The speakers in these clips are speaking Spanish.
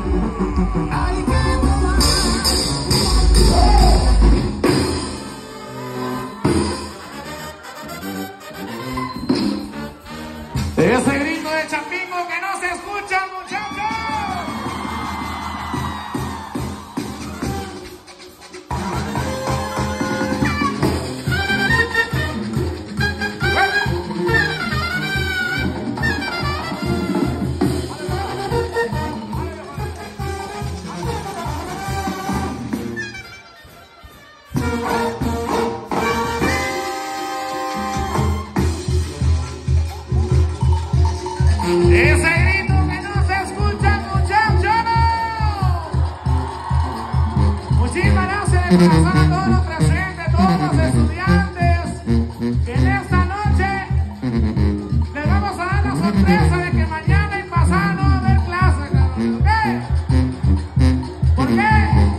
Ay, qué boba. Ese grito de Chapingo que no se escucha, muchachos. Ese grito que no se escucha, muchachos. Muchísimas gracias de corazón a todos los presentes, todos los estudiantes, que en esta noche les vamos a dar la sorpresa de que mañana y pasado no va a haber clase, cabrón. ¿Por qué?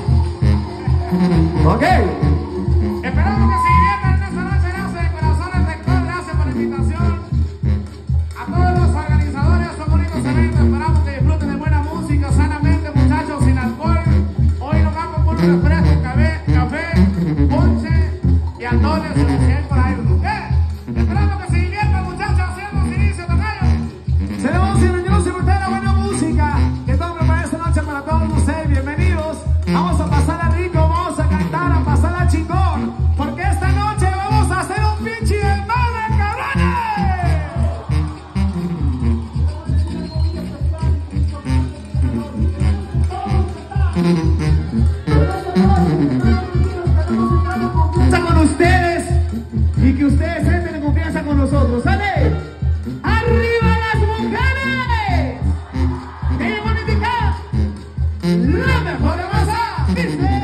¿Por qué? Ok. Esperamos que se diviertan en esta noche. Gracias de corazón al rector, gracias por la invitación. A todos los organizadores de estos bonitos eventos, esperamos que disfruten de buena música, sanamente, muchachos, sin alcohol. Hoy nos vamos por un refresco, café, ponche y andones o si hay por ahí. Esperamos que se diviertan, muchachos, haciendo inicio, tocayo. Seremos bienvenidos y disfrutar de la buena música que estamos preparando esta noche para todos ustedes. Bienvenidos. Vamos a pasarla rico, vamos a cantar, a pasarla chingón, porque esta noche vamos a hacer un pinche desmadre, cabrones. Con ustedes y que ustedes entren en confianza con nosotros. ¡Sale! ¡Arriba las mujeres! ¡Qué bonita! ¡La mejor masa! ¡Dice!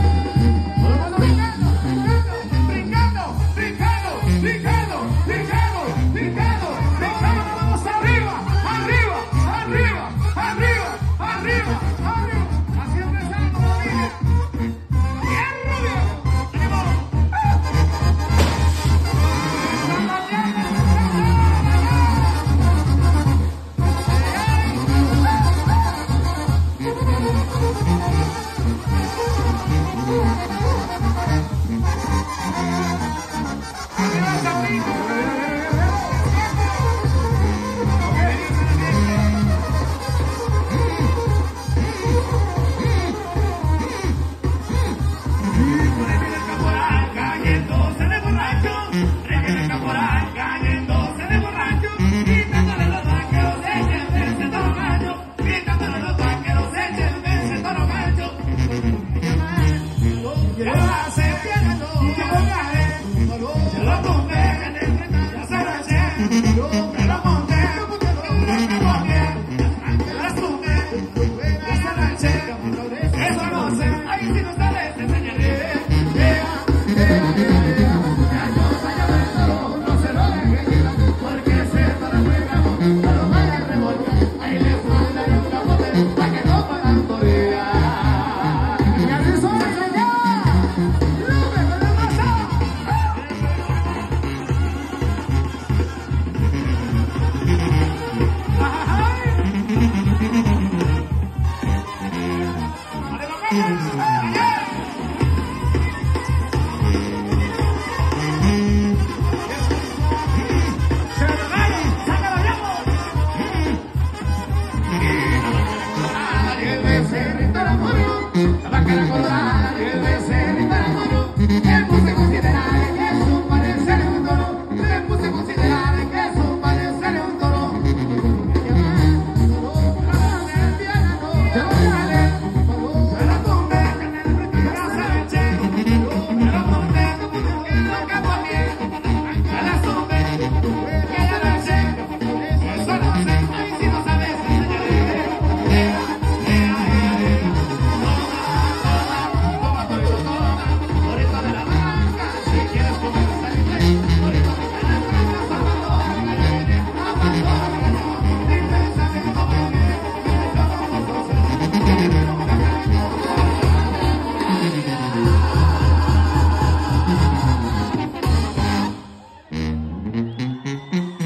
¡Vamos arriba! ¡Arriba! ¡Arriba! ¡Arriba! ¡Arriba! ¡Arriba! Así empezamos, familia. ¡Bien, rubio!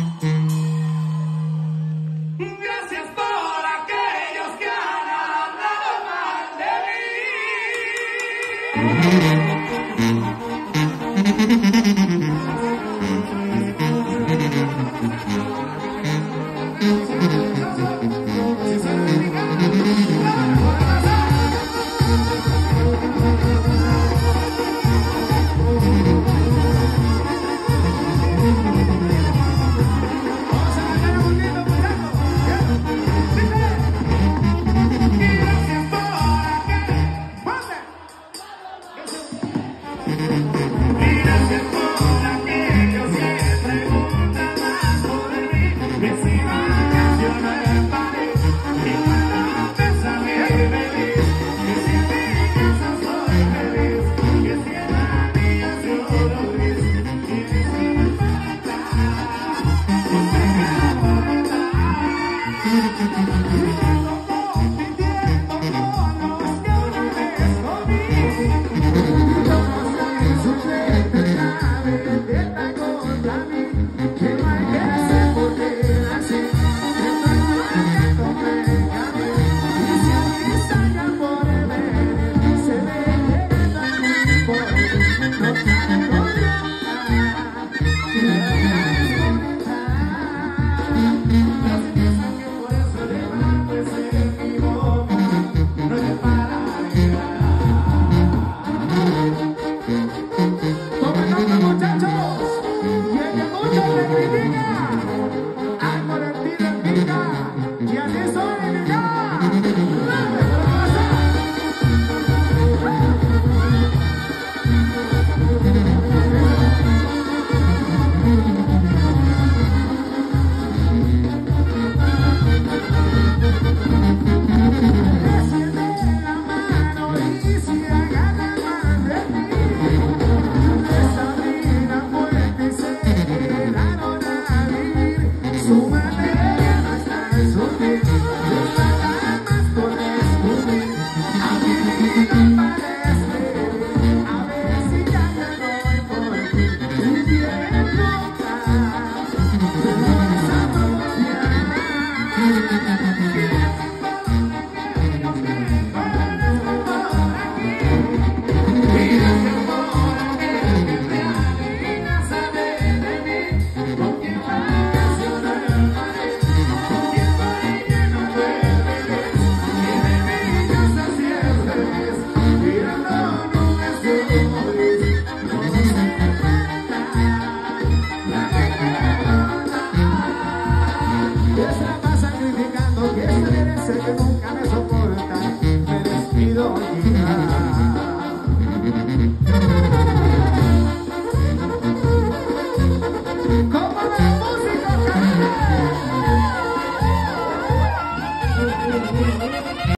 Gracias por aquellos que han hablado. Thank you.